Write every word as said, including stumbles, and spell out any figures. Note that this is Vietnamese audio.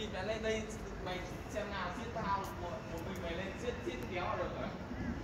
kịp đã lên đây mày xem nào giết tao một, một mình mày lên giết giết kéo là được rồi.